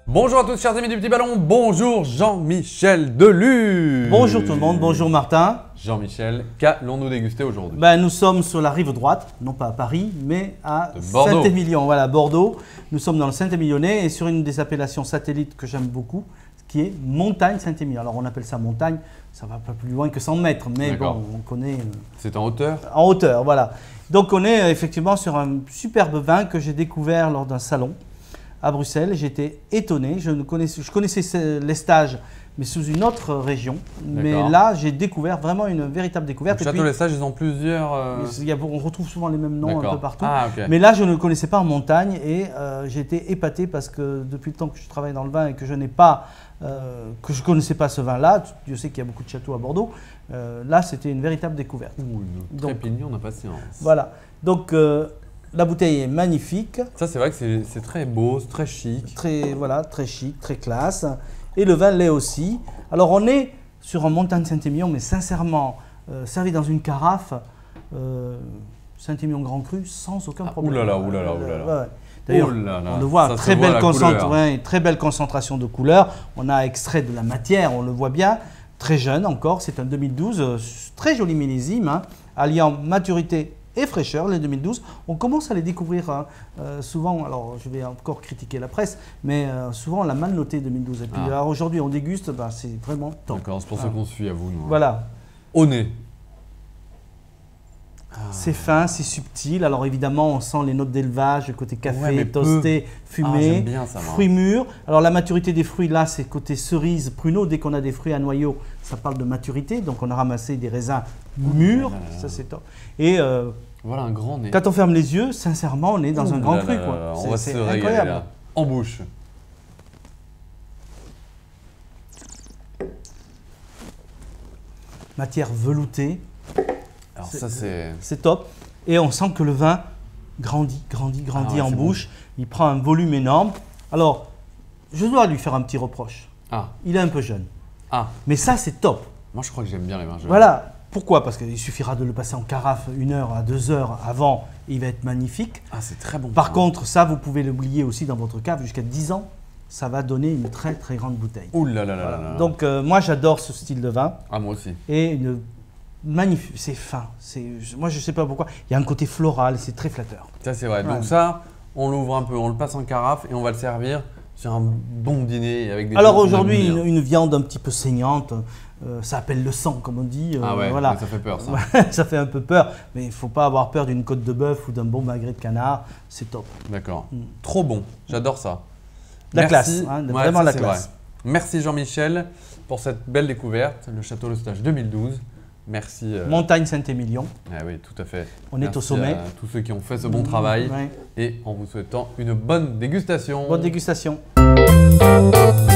Bonjour à tous chers amis du Petit Ballon, bonjour Jean-Michel Delu. Bonjour tout le monde, bonjour Martin. Jean-Michel, qu'allons-nous déguster aujourd'hui? Nous sommes sur la rive droite, non pas à Paris, mais à Bordeaux. Saint-Émilion, voilà, Bordeaux. Nous sommes dans le Saint-Émilionnais et sur une des appellations satellites que j'aime beaucoup, qui est Montagne Saint-Émilion. Alors on appelle ça montagne, ça va pas plus loin que 100 mètres, mais bon, on connaît… C'est en hauteur? En hauteur, voilà. Donc on est effectivement sur un superbe vin que j'ai découvert lors d'un salon à Bruxelles. J'étais étonné, je connaissais les stages, mais sous une autre région. Mais là, j'ai découvert vraiment une véritable découverte. Donc, Château Les Stages, ils ont plusieurs… On retrouve souvent les mêmes noms un peu partout. Ah, okay. Mais là, je ne le connaissais pas en montagne et j'ai été épaté parce que depuis le temps que je travaille dans le vin et que je ne connaissais pas ce vin-là, je sais qu'il y a beaucoup de châteaux à Bordeaux, là, c'était une véritable découverte. Très pignon, on a patience. Voilà. Donc, la bouteille est magnifique. Ça, c'est vrai que c'est très beau, c'est très chic. Très chic, très classe. Et le vin l'est aussi. Alors, on est sur un Montagne Saint-Émilion, mais sincèrement, servi dans une carafe, Saint-Émilion Grand Cru, sans aucun problème. Oulala. Ouais. D'ailleurs, on le voit, très belle concentration de couleurs. On a extrait de la matière, on le voit bien. Très jeune encore, c'est un 2012, très joli millésime, hein, alliant maturité et fraîcheur, les 2012. On commence à les découvrir souvent, alors je vais encore critiquer la presse, mais souvent on l'a mal noté 2012. Et puis aujourd'hui on déguste, c'est vraiment top. D'accord, c'est pour ça qu'on suit à vous. Nous. Voilà. Au nez. C'est fin, c'est subtil. Alors évidemment, on sent les notes d'élevage, le côté café, toasté, fumé, bien ça, fruits mûrs. Alors la maturité des fruits, là, c'est côté cerise, pruneau. Dès qu'on a des fruits à noyau, ça parle de maturité. Donc on a ramassé des raisins mûrs, ça c'est top. Et voilà un grand nez. Quand on ferme les yeux, sincèrement, on est dans un grand cru. On va se régaler incroyable. Là. En bouche. Matière veloutée. Alors ça c'est top. Et on sent que le vin grandit en bouche. Bon. Il prend un volume énorme. Alors, je dois lui faire un petit reproche. Il est un peu jeune. Mais ça, c'est top. Moi, je crois que j'aime bien les vins jeunes. Voilà. Pourquoi? Parce qu'il suffira de le passer en carafe 1 heure à 2 heures avant. Il va être magnifique. C'est très bon. Par contre, ça, vous pouvez l'oublier aussi dans votre cave jusqu'à 10 ans. Ça va donner une très grande bouteille. Ouh là là là là. Donc, moi, j'adore ce style de vin. Moi aussi. Et magnifique, c'est fin. Moi, je ne sais pas pourquoi. Il y a un côté floral, c'est très flatteur. Ça, c'est vrai. Donc ça, on l'ouvre un peu, on le passe en carafe et on va le servir sur un bon dîner avec des. Alors aujourd'hui, une viande un petit peu saignante, ça appelle le sang, comme on dit. Voilà. Ça fait peur, ça. Ça fait un peu peur, mais il ne faut pas avoir peur d'une côte de bœuf ou d'un bon magret de canard. C'est top. D'accord. Trop bon. J'adore ça. La classe, vraiment la classe. Vrai. Merci Jean-Michel pour cette belle découverte, le Château Les Stages 2012. Merci. Montagne Saint-Émilion. Oui, tout à fait. On est au sommet. À tous ceux qui ont fait ce bon travail et en vous souhaitant une bonne dégustation. Bonne dégustation.